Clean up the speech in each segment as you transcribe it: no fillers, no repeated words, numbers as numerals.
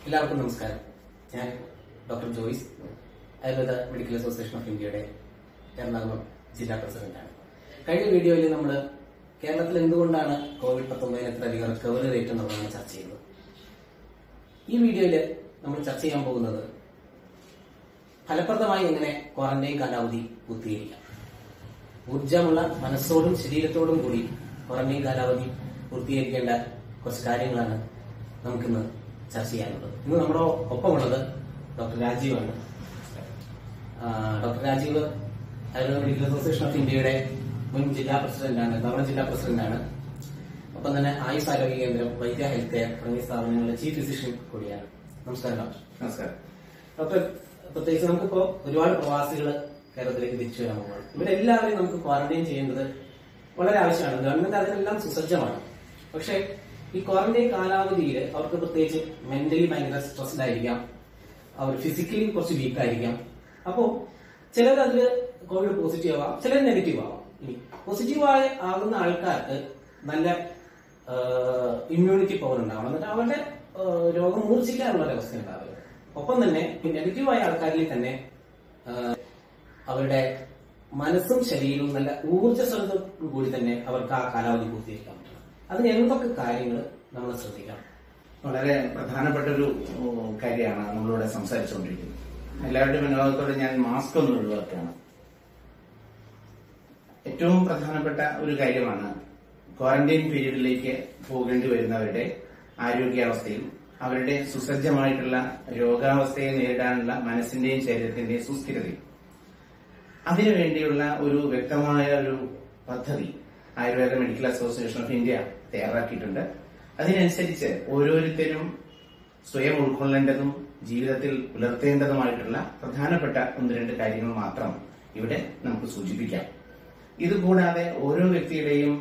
എല്ലാവർക്കും നമസ്കാരം. ഞാൻ doctor Joyce, Ayurveda Medical Association of ഇന്ത്യയുടെ എറണാകുളം ജില്ലാ പ്രസിഡന്റാണ്. കഴിഞ്ഞ വീഡിയോയിൽ നമ്മൾ കേരളത്തിൽ എന്തുകൊണ്ടാണ് COVID-19 ഇത്രയധികം റിക്കവറി റേറ്റ് എന്നുള്ളതാണ് ചർച്ച ചെയ്തത്. ഈ വീഡിയോയിൽ നമ്മൾ ചർച്ച ചെയ്യാൻ പോകുന്നത് ഫലപ്രദമായി എങ്ങനെ ക്വാറന്റൈൻ കാലാവധി പൂർത്തീകരിക്കാം. ഊർജമുള്ള മനസ്സോടും ശരീരത്തോടും കൂടി ക്വാറന്റൈൻ കാലാവധി പൂർത്തീകരിക്കേണ്ട കുറച്ച് കാര്യങ്ങളാണ് നമുക്കിന്ന് ചർച്ച ചെയ്യാനുള്ളത്. ഇന്ന് നമ്മുടെ ഒപ്പമുള്ളത് ഡോക്ടർ രാജീവാണ്. Doctor Rajeev Ayurveda Medical Association of ഇന്ത്യയുടെ മുൻ ജില്ലാ പ്രസിഡന്റാണ്, എറണാകുളം ജില്ലാ പ്രസിഡന്റാണ്. ഒപ്പം തന്നെ ആയുഷ് ആരോഗ്യ കേന്ദ്രം, വൈദ്യ ഹെൽത്ത് കെയർ തുടങ്ങിയ സ്ഥാപനങ്ങളുടെ ചീഫ് ഫിസിഷ്യൻ കൂടിയാണ്. നമസ്കാരം ഡോക്ടർ. നമസ്കാരം ഡോക്ടർ, പ്രത്യേകിച്ച് നമുക്കിപ്പോ ഒരുപാട് പ്രവാസികൾ കേരളത്തിലേക്ക് തിരിച്ചു വരാൻ പോകുന്നത്. ഇവരെല്ലാവരെയും നമുക്ക് ക്വാറന്റൈൻ ചെയ്യേണ്ടത് വളരെ ആവശ്യമാണ്. ഗവൺമെന്റ് അതിനെല്ലാം സുസജ്ജമാണ്. പക്ഷേ ഈ ക്വാറന്റൈൻ കാലാവധിയിൽ അവർക്ക് പ്രത്യേകിച്ച് മെന്റലി ഭയങ്കര സ്ട്രെസ്ഡ് ആയിരിക്കാം, അവർ ഫിസിക്കലി കുറച്ച് വീക്ക് ആയിരിക്കാം. അപ്പോൾ ചിലർ അതിൽ കോവിഡ് പോസിറ്റീവ് ആവാം, ചിലർ നെഗറ്റീവ് ആവാം. ഇനി പോസിറ്റീവ് ആകുന്ന ആൾക്കാർക്ക് നല്ല ഇമ്മ്യൂണിറ്റി പവർ ഉണ്ടാവണം, എന്നിട്ട് അവരുടെ രോഗം മൂർച്ഛിക്കാനുള്ള ഒരവസ്ഥ ഉണ്ടാവുക. ഒപ്പം തന്നെ നെഗറ്റീവായ ആൾക്കാരിൽ തന്നെ അവരുടെ മനസ്സും ശരീരവും നല്ല ഊർജ്ജസ്വലതയോടു കൂടി തന്നെ അവർക്ക് ആ കാലാവധി പൂർത്തീകരിക്കാൻ പറ്റണം. അതിന് എന്തൊക്കെ കാര്യങ്ങൾ നമ്മൾ ശ്രദ്ധിക്കണം? വളരെ പ്രധാനപ്പെട്ട ഒരു കാര്യമാണ് നമ്മളിവിടെ സംസാരിച്ചുകൊണ്ടിരിക്കുന്നത്. എല്ലാവരുടെയും വിനോദത്തോടെ ഞാൻ മാസ്ക് ഒന്ന് ഒഴിവാക്കുകയാണ്. ഏറ്റവും പ്രധാനപ്പെട്ട ഒരു കാര്യമാണ് ക്വാറന്റൈൻ പീരീഡിലേക്ക് പോകേണ്ടി വരുന്നവരുടെ ആരോഗ്യാവസ്ഥയും അവരുടെ സുസജ്ജമായിട്ടുള്ള രോഗാവസ്ഥയെ നേരിടാനുള്ള മനസ്സിന്റെയും ശരീരത്തിന്റെയും സുസ്ഥിരതയും. അതിനുവേണ്ടിയുള്ള ഒരു വ്യക്തമായ ഒരു പദ്ധതി Ayurveda Medical Association of India തയ്യാറാക്കിയിട്ടുണ്ട്. അതിനനുസരിച്ച് ഓരോരുത്തരും സ്വയം ഉൾക്കൊള്ളേണ്ടതും ജീവിതത്തിൽ പുലർത്തേണ്ടതുമായിട്ടുള്ള പ്രധാനപ്പെട്ട ഒന്ന് രണ്ട് കാര്യങ്ങൾ മാത്രം ഇവിടെ നമുക്ക് സൂചിപ്പിക്കാം. ഇതുകൂടാതെ ഓരോ വ്യക്തിയുടെയും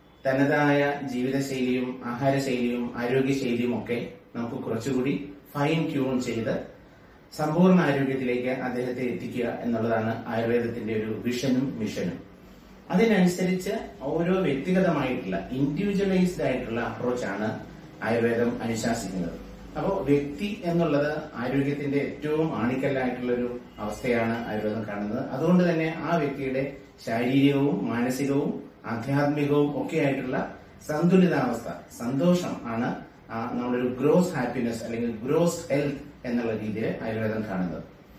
തനതായ ജീവിതശൈലിയും ആഹാരശൈലിയും ആരോഗ്യശൈലിയും ഒക്കെ നമുക്ക് കുറച്ചുകൂടി ഫൈൻ ട്യൂൺ ചെയ്ത് സമ്പൂർണ്ണ ആരോഗ്യത്തിലേക്ക് അദ്ദേഹത്തെ എത്തിക്കുക എന്നുള്ളതാണ് ആയുർവേദത്തിന്റെ ഒരു വിഷനും മിഷനും. അതിനനുസരിച്ച് ഓരോ വ്യക്തിഗതമായിട്ടുള്ള ഇൻഡിവിജ്വലൈസ്ഡ് ആയിട്ടുള്ള അപ്രോച്ചാണ് ആയുർവേദം അനുശാസിക്കുന്നത്. അപ്പോൾ വ്യക്തി എന്നുള്ളത് ആരോഗ്യത്തിന്റെ ഏറ്റവും ആണിക്കല്ലായിട്ടുള്ള ഒരു അവസ്ഥയാണ് ആയുർവേദം കാണുന്നത്. അതുകൊണ്ട് തന്നെ ആ വ്യക്തിയുടെ ശാരീരികവും മാനസികവും ആധ്യാത്മികവും ഒക്കെ ആയിട്ടുള്ള സന്തുലിതാവസ്ഥ, സന്തോഷം ആണ് നമ്മളൊരു ഗ്രോസ് ഹാപ്പിനെസ് അല്ലെങ്കിൽ ഗ്രോസ് ഹെൽത്ത് എന്നുള്ള രീതിയിൽ ആയുർവേദം കാണുന്നത്.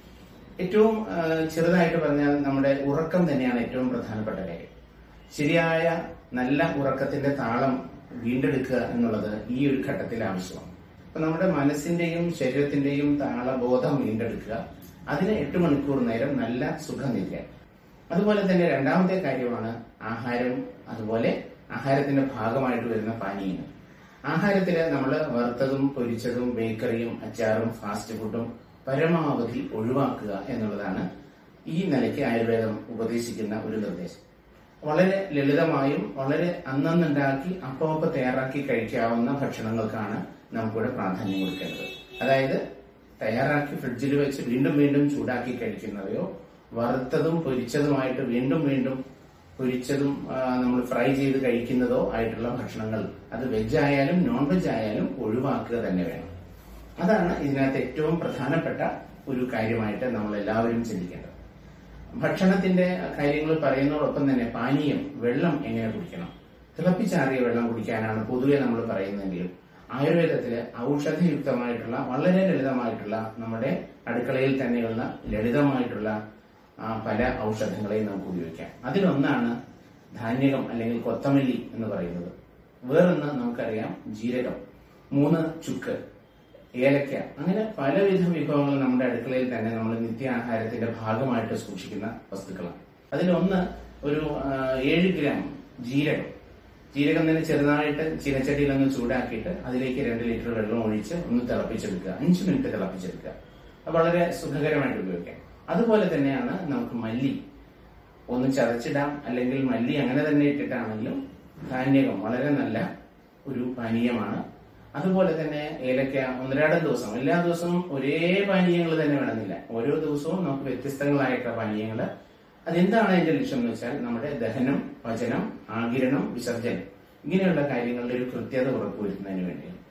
ഏറ്റവും ചെറുതായിട്ട് പറഞ്ഞാൽ നമ്മുടെ ഉറക്കം തന്നെയാണ് ഏറ്റവും പ്രധാനപ്പെട്ട കാര്യം. ശരിയായ നല്ല ഉറക്കത്തിന്റെ താളം വീണ്ടെടുക്കുക എന്നുള്ളത് ഈ ഒരു ഘട്ടത്തിൽ ആവശ്യമാണ്. അപ്പൊ നമ്മുടെ മനസ്സിന്റെയും ശരീരത്തിന്റെയും താളബോധം വീണ്ടെടുക്കുക, അതിന് 8 മണിക്കൂർ നേരം നല്ല സുഖനിദ്ര. അതുപോലെ തന്നെ രണ്ടാമത്തെ കാര്യമാണ് ആഹാരം, അതുപോലെ ആഹാരത്തിന്റെ ഭാഗമായിട്ട് വരുന്ന പാനീയങ്ങൾ. ആഹാരത്തില് നമ്മൾ വറുത്തതും പൊരിച്ചതും ബേക്കറിയും അച്ചാറും ഫാസ്റ്റ് ഫുഡും പരമാവധി ഒഴിവാക്കുക എന്നുള്ളതാണ് ഈ നിലയ്ക്ക് ആയുർവേദം ഉപദേശിക്കുന്ന ഒരു നിർദ്ദേശം. വളരെ ലളിതമായും വളരെ അന്നുണ്ടാക്കി അപ്പം തയ്യാറാക്കി കഴിക്കാവുന്ന ഭക്ഷണങ്ങൾക്കാണ് നമുക്കിവിടെ പ്രാധാന്യം കൊടുക്കേണ്ടത്. അതായത് തയ്യാറാക്കി ഫ്രിഡ്ജിൽ വെച്ച് വീണ്ടും വീണ്ടും ചൂടാക്കി കഴിക്കുന്നവയോ വറുത്തതും പൊരിച്ചതുമായിട്ട് വീണ്ടും വീണ്ടും പൊരിച്ചതും നമ്മൾ ഫ്രൈ ചെയ്ത് കഴിക്കുന്നതോ ആയിട്ടുള്ള ഭക്ഷണങ്ങൾ, അത് വെജ് ആയാലും നോൺ വെജ് ആയാലും ഒഴിവാക്കുക തന്നെ വേണം. അതാണ് ഇതിനകത്ത് ഏറ്റവും പ്രധാനപ്പെട്ട ഒരു കാര്യമായിട്ട് നമ്മൾ എല്ലാവരും ചിന്തിക്കേണ്ടത്. ഭക്ഷണത്തിന്റെ കാര്യങ്ങൾ പറയുന്നതോടൊപ്പം തന്നെ പാനീയം, വെള്ളം എങ്ങനെ കുടിക്കണം, തിളപ്പിച്ചാറിയ വെള്ളം കുടിക്കാനാണ് പൊതുവെ നമ്മൾ പറയുന്നതെങ്കിലും ആയുർവേദത്തില് ഔഷധയുക്തമായിട്ടുള്ള വളരെ ലളിതമായിട്ടുള്ള നമ്മുടെ അടുക്കളയിൽ തന്നെയുള്ള ലളിതമായിട്ടുള്ള പല ഔഷധങ്ങളെയും നമുക്ക് ഉപയോഗിക്കാം. അതിലൊന്നാണ് ധാന്യകം അല്ലെങ്കിൽ കൊത്തമല്ലി എന്ന് പറയുന്നത്. വേറൊന്ന് നമുക്കറിയാം ജീരകം, 3 ചുക്ക്, ഏലക്ക, അങ്ങനെ പലവിധ വിഭവങ്ങൾ നമ്മുടെ അടുക്കളയിൽ തന്നെ നമ്മൾ നിത്യാഹാരത്തിന്റെ ഭാഗമായിട്ട് സൂക്ഷിക്കുന്ന വസ്തുക്കളാണ്. അതിലൊന്ന് ഒരു 7 ഗ്രാം ജീരകം. ജീരകം തന്നെ ചെറുതായിട്ട് ചീനച്ചട്ടിയിൽ ഒന്ന് ചൂടാക്കിയിട്ട് അതിലേക്ക് 2 ലിറ്റർ വെള്ളം ഒഴിച്ച് ഒന്ന് തിളപ്പിച്ചെടുക്കുക, 5 മിനിറ്റ് തിളപ്പിച്ചെടുക്കുക. അത് വളരെ സുഖകരമായിട്ട് ഉപയോഗിക്കാം. അതുപോലെ തന്നെയാണ് നമുക്ക് മല്ലി ഒന്ന് ചതച്ചിടാം, അല്ലെങ്കിൽ മല്ലി അങ്ങനെ തന്നെ ഇട്ടിട്ടാണെങ്കിലും ധാന്യകം വളരെ നല്ല ഒരു പാനീയമാണ്. അതുപോലെ തന്നെ ഏലക്ക 1-2 ദിവസം, എല്ലാ ദിവസവും ഒരേ പാനീയങ്ങൾ തന്നെ വേണമെന്നില്ല, ഓരോ ദിവസവും നമുക്ക് വ്യത്യസ്തങ്ങളായിട്ടുള്ള പാനീയങ്ങൾ. അതെന്താണ് അതിന്റെ ലക്ഷ്യം എന്ന് വെച്ചാൽ നമ്മുടെ ദഹനം, പചനം, ആഗിരണം, വിസർജനം ഇങ്ങനെയുള്ള കാര്യങ്ങളുടെ ഒരു കൃത്യത ഉറപ്പുവരുത്തുന്നതിന് വേണ്ടിയാണ്.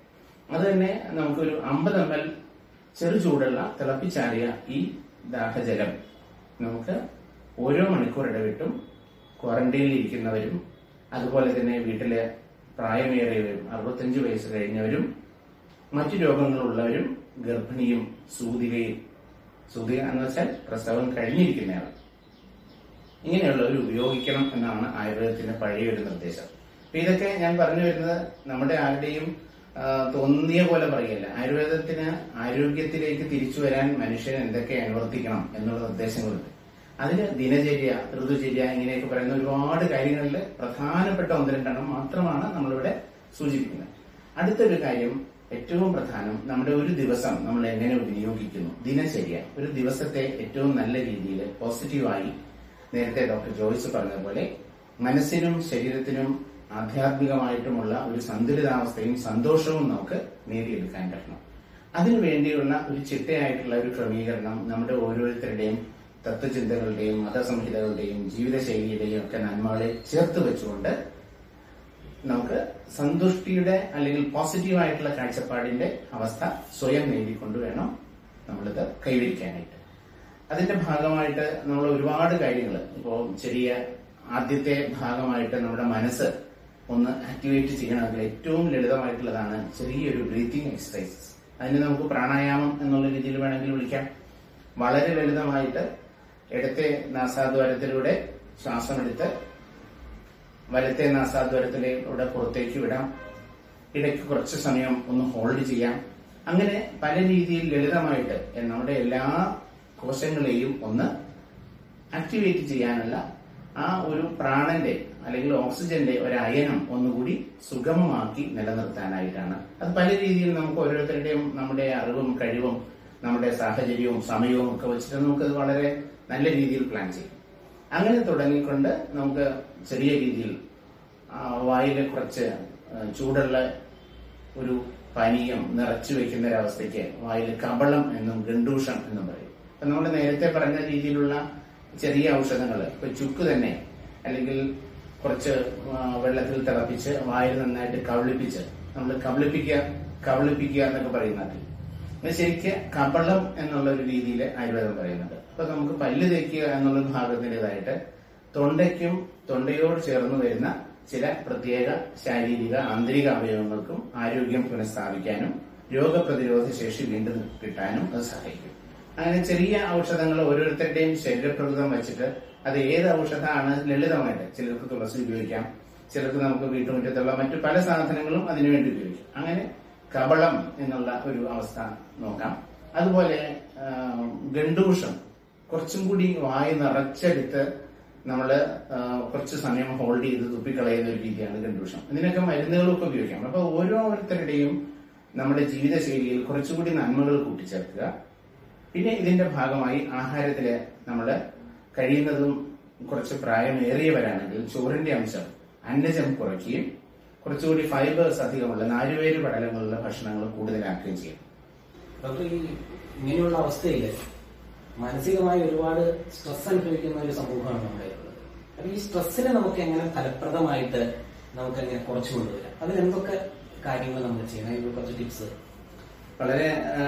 അത് തന്നെ നമുക്കൊരു 50 ml ചെറു ചൂടുള്ള തിളപ്പിച്ചാറിയ ഈ ദാഹജലം നമുക്ക് ഓരോ മണിക്കൂർ ഇടവിട്ടും ക്വാറന്റൈനിൽ ഇരിക്കുന്നവരും അതുപോലെ തന്നെ വീട്ടിലെ പ്രായമേറിയവരും 65 വയസ്സ് കഴിഞ്ഞവരും മറ്റു രോഗങ്ങളുള്ളവരും ഗർഭിണിയും സൂതിക എന്ന് വെച്ചാൽ പ്രസവം കഴിഞ്ഞിരിക്കുന്നയാൾ ഇങ്ങനെയുള്ളവർ ഉപയോഗിക്കണം എന്നാണ് ആയുർവേദത്തിന്റെ പഴയൊരു നിർദ്ദേശം. അപ്പൊ ഇതൊക്കെ ഞാൻ പറഞ്ഞു വരുന്നത് നമ്മുടെ ആരുടെയും തോന്നിയ പോലെ പറയല്ല. ആയുർവേദത്തിന് ആരോഗ്യത്തിലേക്ക് തിരിച്ചു വരാൻ മനുഷ്യൻ എന്തൊക്കെ അനുവർത്തിക്കണം എന്നുള്ള നിർദ്ദേശങ്ങളുണ്ട്. അതിന് ദിനചര്യ, ഋതുചര്യ ഇങ്ങനെയൊക്കെ പറയുന്ന ഒരുപാട് കാര്യങ്ങളിൽ പ്രധാനപ്പെട്ട 1-2 മാത്രമാണ് നമ്മളിവിടെ സൂചിപ്പിക്കുന്നത്. അടുത്തൊരു കാര്യം, ഏറ്റവും പ്രധാനം, നമ്മുടെ ഒരു ദിവസം നമ്മൾ എങ്ങനെ വിനിയോഗിക്കുന്നു. ദിനചര്യ ഒരു ദിവസത്തെ ഏറ്റവും നല്ല രീതിയിൽ പോസിറ്റീവായി, നേരത്തെ ഡോക്ടർ ജോയ്സ് പറഞ്ഞതുപോലെ മനസ്സിനും ശരീരത്തിനും ആധ്യാത്മികമായിട്ടുമുള്ള ഒരു സന്തുലിതാവസ്ഥയും സന്തോഷവും നമുക്ക് നേടിയെടുക്കാൻ പറ്റണം. അതിനുവേണ്ടിയുള്ള ഒരു ചിട്ടയായിട്ടുള്ള ഒരു ക്രമീകരണം നമ്മുടെ ഓരോരുത്തരുടെയും തത്വചിന്തകളുടെയും മതസംഹിതകളുടെയും ജീവിതശൈലിയുടെയും ഒക്കെ നന്മകളെ ചേർത്ത് വെച്ചുകൊണ്ട് നമുക്ക് സന്തുഷ്ടിയുടെ അല്ലെങ്കിൽ പോസിറ്റീവായിട്ടുള്ള കാഴ്ചപ്പാടിന്റെ അവസ്ഥ സ്വയം നേടിക്കൊണ്ട് വേണം നമ്മളിത് കൈവരിക്കാനായിട്ട്. അതിന്റെ ഭാഗമായിട്ട് നമ്മൾ ഒരുപാട് കാര്യങ്ങൾ, ഇപ്പോൾ ചെറിയ ആദ്യത്തെ ഭാഗമായിട്ട് നമ്മുടെ മനസ്സ് ഒന്ന് ആക്ടിവേറ്റ് ചെയ്യണമെങ്കിൽ ഏറ്റവും ലളിതമായിട്ടുള്ളതാണ് ചെറിയൊരു ബ്രീത്തിങ് എക്സസൈസസ്. അതിന് നമുക്ക് പ്രാണായാമം എന്നുള്ള രീതിയിൽ വേണമെങ്കിൽ വിളിക്കാം. വളരെ ലളിതമായിട്ട് ഇടത്തെ നാസാദ്വാരത്തിലൂടെ ശ്വാസമെടുത്ത് വലത്തെ നാസാദ്വാരത്തിലൂടെ പുറത്തേക്ക് വിടാം. ഇടയ്ക്ക് കുറച്ച് സമയം ഒന്ന് ഹോൾഡ് ചെയ്യാം. അങ്ങനെ പല രീതിയിൽ ലളിതമായിട്ട് നമ്മുടെ എല്ലാ കോശങ്ങളെയും ഒന്ന് ആക്ടിവേറ്റ് ചെയ്യാനുള്ള ആ ഒരു പ്രാണന്റെ അല്ലെങ്കിൽ ഓക്സിജന്റെ ഒരു അയനം ഒന്നുകൂടി സുഗമമാക്കി നിലനിർത്താനായിട്ടാണ്. അത് പല രീതിയിൽ നമുക്ക് ഓരോരുത്തരുടെയും നമ്മുടെ അറിവും കഴിവും നമ്മുടെ സാഹചര്യവും സമയവും ഒക്കെ വെച്ചിട്ട് നമുക്കത് വളരെ നല്ല രീതിയിൽ പ്ലാൻ ചെയ്യും. അങ്ങനെ തുടങ്ങിക്കൊണ്ട് നമുക്ക് ചെറിയ രീതിയിൽ വായിൽ കുറച്ച് ചൂടുള്ള ഒരു പാനീയം നിറച്ചു വെക്കുന്ന ഒരവസ്ഥയ്ക്ക് വായിൽ കബളം എന്നും ഗണ്ടൂഷം എന്നും പറയും. അപ്പൊ നമ്മൾ നേരത്തെ പറഞ്ഞ രീതിയിലുള്ള ചെറിയ ഔഷധങ്ങൾ, ഇപ്പൊ ചുക്ക് തന്നെ അല്ലെങ്കിൽ കുറച്ച് വെള്ളത്തിൽ തിളപ്പിച്ച് വായിൽ നന്നായിട്ട് കവിളിപ്പിച്ച് നമ്മൾ കവിളിപ്പിക്കുക എന്നൊക്കെ പറയുന്നത് ശരിക്ക് കബളം എന്നുള്ള ഒരു രീതിയിൽ ആയുർവേദം പറയുന്നുണ്ട്. അപ്പൊ നമുക്ക് പല്ല് തേക്കുക എന്നുള്ള ഭാഗത്തിൻ്റെതായിട്ട് തൊണ്ടയ്ക്കും തൊണ്ടയോട് ചേർന്ന് വരുന്ന ചില പ്രത്യേക ശാരീരിക ആന്തരിക അവയവങ്ങൾക്കും ആരോഗ്യം പുനഃസ്ഥാപിക്കാനും രോഗപ്രതിരോധ ശേഷി വീണ്ടും കിട്ടാനും അത് സഹായിക്കും. അങ്ങനെ ചെറിയ ഔഷധങ്ങൾ ഓരോരുത്തരുടെയും ശരീരപ്രകൃതം വെച്ചിട്ട് അത് ഏത് ഔഷധമാണ് ലളിതമായിട്ട്, ചിലർക്ക് തുളസി ഉപയോഗിക്കാം, ചിലർക്ക് നമുക്ക് വീട്ടുമുറ്റത്തുള്ള മറ്റു പല സാധനങ്ങളും അതിനുവേണ്ടി ഉപയോഗിക്കാം. അങ്ങനെ കബളം എന്നുള്ള ഒരു അവസ്ഥ നോക്കാം. അതുപോലെ ഗണ്ടൂഷം കുറച്ചും കൂടി വായ നിറച്ചെടുത്ത് നമ്മള് കുറച്ച് സമയം ഹോൾഡ് ചെയ്ത് തുപ്പിക്കളയുന്ന ഒരു രീതിയാണ് ഗണ്ടൂഷം. ഇതിനൊക്കെ മരുന്നുകളൊക്കെ ഉപയോഗിക്കാം. അപ്പൊ ഓരോരുത്തരുടെയും നമ്മുടെ ജീവിതശൈലിയിൽ കുറച്ചുകൂടി നന്മകൾ കൂട്ടിച്ചേർക്കുക. പിന്നെ ഇതിന്റെ ഭാഗമായി ആഹാരത്തില് നമ്മള് കഴിയുന്നതും കുറച്ച് പ്രായമേറിയവരാണെങ്കിൽ ചോറിന്റെ അംശം, അന്നജം കുറയ്ക്കുകയും കുറച്ചുകൂടി ഫൈബേഴ്സ് അധികമുള്ള നാരുവേര് പടലങ്ങളുള്ള ഭക്ഷണങ്ങൾ കൂടുതലാക്കുകയും ചെയ്യും. ഡോക്ടർ, ഈ ഇങ്ങനെയുള്ള അവസ്ഥയിൽ മാനസികമായി ഒരുപാട് സ്ട്രെസ് അനുഭവിക്കുന്ന ഒരു സമൂഹമാണ് നമ്മുടെ ഉള്ളത്. അപ്പൊ ഈ സ്ട്രെസ്സിനെ നമുക്ക് എങ്ങനെ ഫലപ്രദമായിട്ട് നമുക്ക് എങ്ങനെ കുറച്ചു കൊണ്ടുവരാം? അതിലെന്തൊക്കെ കാര്യങ്ങൾ നമ്മൾ ചെയ്യണം? അതിന് കുറച്ച് ടിപ്സ്. വളരെ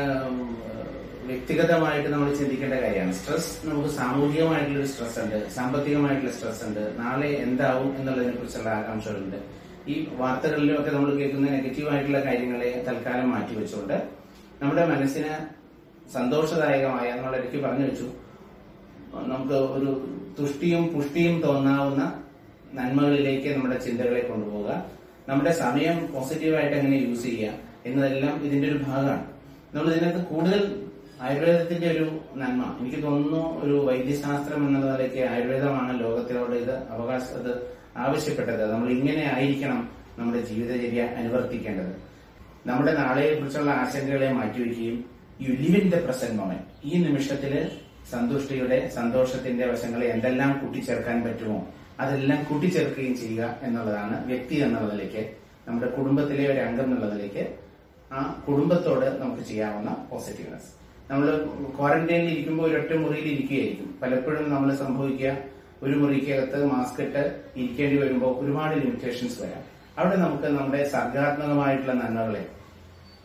വ്യക്തിഗതമായിട്ട് നമ്മൾ ചിന്തിക്കേണ്ട കാര്യമാണ്. സ്ട്രെസ് നമുക്ക് സാമൂഹികമായിട്ടുള്ളൊരു സ്ട്രെസ് ഉണ്ട്, സാമ്പത്തികമായിട്ടുള്ള സ്ട്രെസ് ഉണ്ട്, നാളെ എന്താവും എന്നുള്ളതിനെ കുറിച്ചുള്ള ആകാംക്ഷകളുണ്ട്. ഈ വാർത്തകളിലും ഒക്കെ നമ്മൾ കേൾക്കുന്ന നെഗറ്റീവായിട്ടുള്ള കാര്യങ്ങളെ തൽക്കാലം മാറ്റിവെച്ചുകൊണ്ട് നമ്മുടെ മനസ്സിന് സന്തോഷദായകമായ, നമ്മൾ ഇടയ്ക്ക് പറഞ്ഞു വെച്ചു, നമുക്ക് ഒരു തുഷ്ടിയും പുഷ്ടിയും തോന്നാവുന്ന നന്മകളിലേക്ക് നമ്മുടെ ചിന്തകളെ കൊണ്ടുപോകുക, നമ്മുടെ സമയം പോസിറ്റീവായിട്ട് എങ്ങനെ യൂസ് ചെയ്യുക എന്നതെല്ലാം ഇതിന്റെ ഒരു ഭാഗമാണ്. നമ്മൾ ഇതിനകത്ത് കൂടുതൽ ആയുർവേദത്തിന്റെ ഒരു നന്മ, എനിക്ക് തോന്നുന്നു ഒരു വൈദ്യശാസ്ത്രം എന്ന നിലയ്ക്ക് ആയുർവേദമാണ് ലോകത്തിനോട് ഇത് ആവശ്യപ്പെട്ടത്. നമ്മൾ ഇങ്ങനെ ആയിരിക്കണം നമ്മുടെ ജീവിതചര്യ അനുവർത്തിക്കേണ്ടത്. നമ്മുടെ നാളെയെ കുറിച്ചുള്ള ആശങ്കകളെ മാറ്റിവെക്കുകയും you live in the present moment, ഈ നിമിഷത്തില് സന്തുഷ്ടിയുടെ സന്തോഷത്തിന്റെ വശങ്ങളെ എന്തെല്ലാം കൂട്ടിച്ചേർക്കാൻ പറ്റുമോ അതെല്ലാം കൂട്ടിച്ചേർക്കുകയും ചെയ്യുക എന്നുള്ളതാണ് വ്യക്തി എന്നുള്ള നിലയ്ക്ക്, നമ്മുടെ കുടുംബത്തിലെ ഒരു അംഗം എന്നുള്ള നിലയ്ക്ക് ആ കുടുംബത്തോട് നമുക്ക് ചെയ്യാവുന്ന പോസിറ്റീവ്നെസ്. നമ്മൾ ക്വാറന്റൈനിൽ ഇരിക്കുമ്പോൾ ഒരൊറ്റ മുറിയിൽ ഇരിക്കുകയായിരിക്കും. പലപ്പോഴും നമ്മൾ സംഭവിക്കുക, ഒരു മുറിക്കകത്ത് മാസ്ക് ഇട്ട് ഇരിക്കേണ്ടി വരുമ്പോൾ ഒരുപാട് ലിമിറ്റേഷൻസ് വരാം. അവിടെ നമുക്ക് നമ്മുടെ സർഗാത്മകമായിട്ടുള്ള നന്മകളെ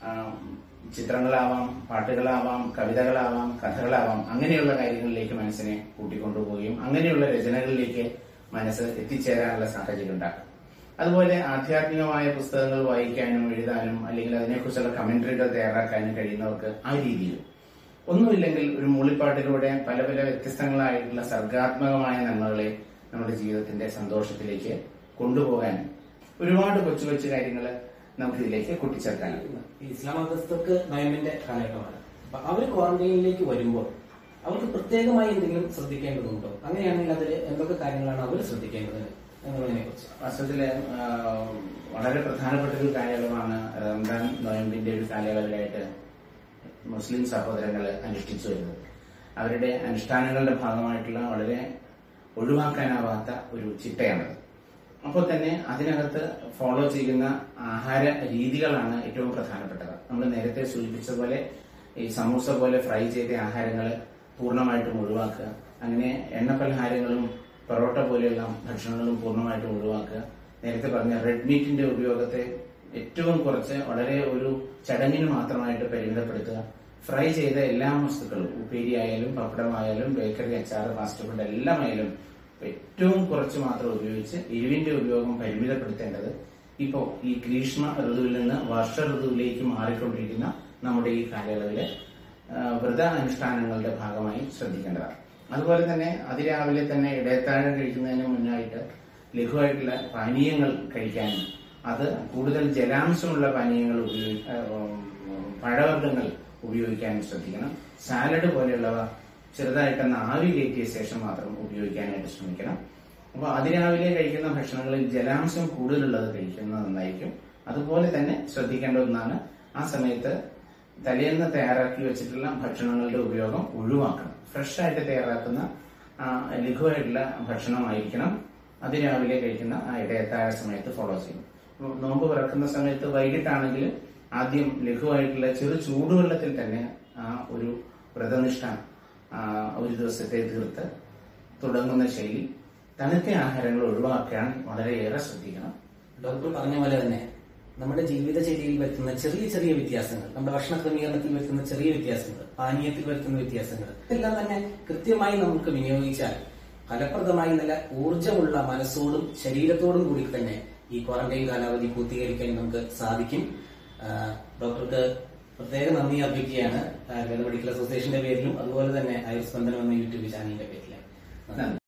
ചിത്രങ്ങളാവാം, പാട്ടുകളാവാം, കവിതകളാവാം, കഥകളാവാം, അങ്ങനെയുള്ള കാര്യങ്ങളിലേക്ക് മനസ്സിനെ കൂട്ടിക്കൊണ്ടുപോവുകയും അങ്ങനെയുള്ള രചനകളിലേക്ക് മനസ്സ് എത്തിച്ചേരാനുള്ള സാഹചര്യം ഉണ്ടാക്കും. അതുപോലെ ആധ്യാത്മികമായ പുസ്തകങ്ങൾ വായിക്കാനും എഴുതാനും അല്ലെങ്കിൽ അതിനെക്കുറിച്ചുള്ള കമന്ററികൾ തയ്യാറാക്കാനും കഴിയുന്നവർക്ക് ആ രീതിയിൽ, ഒന്നുമില്ലെങ്കിൽ ഒരു മൂളിപ്പാട്ടിലൂടെ പല പല വ്യത്യസ്തങ്ങളായിട്ടുള്ള സർഗാത്മകമായ നന്മകളെ നമ്മുടെ ജീവിതത്തിന്റെ സന്തോഷത്തിലേക്ക് കൊണ്ടുപോകാൻ ഒരുപാട് കൊച്ചു കൊച്ചു കാര്യങ്ങൾ നമുക്ക് ഇതിലേക്ക് കൂട്ടിച്ചേർക്കാനുണ്ട്. ഇസ്ലാം മതസ്ഥർക്ക് നൊയമ്പിന്റെ കാലഘട്ടമാണ്. അപ്പൊ അവർ ക്വാറന്റൈനിലേക്ക് വരുമ്പോൾ അവർക്ക് പ്രത്യേകമായി എന്തെങ്കിലും ശ്രദ്ധിക്കേണ്ടതുണ്ടോ? അങ്ങനെയാണെങ്കിൽ അതിൽ എന്തൊക്കെ കാര്യങ്ങളാണ് അവർ ശ്രദ്ധിക്കേണ്ടത് എന്നതിനെ കുറിച്ച്? വാസ്തവത്തില് വളരെ പ്രധാനപ്പെട്ട ഒരു കാലയളവാണ് റംസാൻ നൊയമ്പിന്റെ ഒരു കാലയളവിലായിട്ട് മുസ്ലിം സഹോദരങ്ങൾ അനുഷ്ഠിച്ചു വരുന്നത്. അവരുടെ അനുഷ്ഠാനങ്ങളുടെ ഭാഗമായിട്ടുള്ള വളരെ ഒഴിവാക്കാനാവാത്ത ഒരു ചിട്ടയാണത്. അപ്പോൾ തന്നെ അതിനകത്ത് ഫോളോ ചെയ്യുന്ന ആഹാര രീതികളാണ് ഏറ്റവും പ്രധാനപ്പെട്ടത്. നമ്മൾ നേരത്തെ സൂചിപ്പിച്ചതുപോലെ ഈ സമൂസ പോലെ ഫ്രൈ ചെയ്ത ആഹാരങ്ങൾ പൂർണ്ണമായിട്ടും ഒഴിവാക്കുക. അങ്ങനെ എണ്ണപ്പലഹാരങ്ങളും പൊറോട്ട പോലെയുള്ള ഭക്ഷണങ്ങളും പൂർണ്ണമായിട്ടും ഒഴിവാക്കുക. നേരത്തെ പറഞ്ഞ റെഡ് മീറ്റിന്റെ ഉപയോഗത്തെ ഏറ്റവും കുറച്ച് വളരെ ഒരു ചടങ്ങിന് മാത്രമായിട്ട് പരിമിതപ്പെടുത്തുക. ഫ്രൈ ചെയ്ത എല്ലാ വസ്തുക്കളും, ഉപ്പേരി ആയാലും പപ്പടമായാലും ബേക്കറി, അച്ചാർ, ഫാസ്റ്റ് ഫുഡ് എല്ലാമായാലും ഏറ്റവും കുറച്ച് മാത്രം ഉപയോഗിച്ച് എരിവിന്റെ ഉപയോഗം പരിമിതപ്പെടുത്തേണ്ടത് ഇപ്പോ ഈ ഗ്രീഷ്മ ഋതുവിൽ നിന്ന് വർഷ ഋതുവിലേക്ക് മാറിക്കൊണ്ടിരിക്കുന്ന നമ്മുടെ ഈ കാലയളവിലെ വ്രത അനുഷ്ഠാനങ്ങളുടെ ഭാഗമായി ശ്രദ്ധിക്കേണ്ടതാണ്. അതുപോലെ തന്നെ അതിരാവിലെ തന്നെ ഇടയത്താഴം കഴിക്കുന്നതിന് മുന്നായിട്ട് ലഘുവായിട്ടുള്ള പാനീയങ്ങൾ കഴിക്കാനും അത് കൂടുതൽ ജലാംശമുള്ള പാനീയങ്ങൾ പഴവർഗ്ഗങ്ങൾ ഉപയോഗിക്കാനും ശ്രദ്ധിക്കണം. സാലഡ് പോലെയുള്ളവ ചെറുതായിട്ടൊന്ന് ആവി കയറ്റിയ ശേഷം മാത്രം ഉപയോഗിക്കാനായിട്ട് ശ്രമിക്കണം. അപ്പോൾ അതിരാവിലെ കഴിക്കുന്ന ഭക്ഷണങ്ങളിൽ ജലാംശം കൂടുതലുള്ളത് കഴിക്കുന്നത് നന്നായിരിക്കും. അതുപോലെ തന്നെ ശ്രദ്ധിക്കേണ്ട ഒന്നാണ് ആ സമയത്ത് തലേന്ന് തയ്യാറാക്കി വെച്ചിട്ടുള്ള ഭക്ഷണങ്ങളുടെ ഉപയോഗം ഒഴിവാക്കണം. ഫ്രഷ് ആയിട്ട് തയ്യാറാക്കുന്ന ലഘുവായിട്ടുള്ള ഭക്ഷണമായിരിക്കണം അതിരാവിലെ കഴിക്കുന്ന ആ ഇടയത്താഴ സമയത്ത് ഫോളോ ചെയ്യും. നോമ്പ് തുറക്കുന്ന സമയത്ത് വൈകിട്ടാണെങ്കിൽ ആദ്യം ലഘുവായിട്ടുള്ള ചെറു ചൂടുവെള്ളത്തിൽ തന്നെ ആ ഒരു വ്രതനിഷ്ഠ ഒരു ദിവസത്തെ തീർത്ത് തുടങ്ങുന്ന ശൈലി, തണുത്ത ആഹാരങ്ങൾ ഒഴിവാക്കാൻ വളരെയേറെ ശ്രദ്ധിക്കണം. ഡോക്ടർ പറഞ്ഞ പോലെ തന്നെ നമ്മുടെ ജീവിതചര്യയിൽ വരുത്തുന്ന ചെറിയ ചെറിയ വ്യത്യാസങ്ങൾ, നമ്മുടെ ഭക്ഷണ ക്രമീകരണത്തിൽ വരുത്തുന്ന ചെറിയ വ്യത്യാസങ്ങൾ, പാനീയത്തിൽ വരുത്തുന്ന വ്യത്യാസങ്ങൾ ഇതെല്ലാം തന്നെ കൃത്യമായി നമുക്ക് വിനിയോഗിച്ചാൽ ഫലപ്രദമായി നല്ല ഊർജ്ജമുള്ള മനസ്സോടും ശരീരത്തോടും കൂടി തന്നെ ഈ ക്വാറന്റൈൻ കാലാവധി പൂർത്തീകരിക്കാൻ നമുക്ക് സാധിക്കും. ഡോക്ടർക്ക് പ്രത്യേക നന്ദി അർപ്പിക്കുകയാണ് ആയുർവേദ മെഡിക്കൽ അസോസിയേഷന്റെ പേരിലും അതുപോലെ തന്നെ ആയുർസ്പന്ദനം എന്ന യൂട്യൂബ് ചാനലിന്റെ പേരിലും.